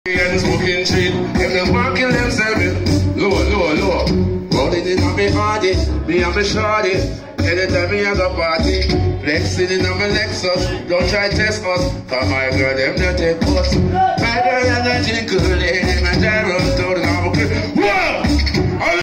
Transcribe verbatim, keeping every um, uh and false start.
And smoking shit, them them walking themselves lower, lower, lower. Rolling in on me hardy, me and me shorty. Anytime me I go party, flexing in on me Lexus. Don't try test us, cause my girl them not take us. My girl and I drink good,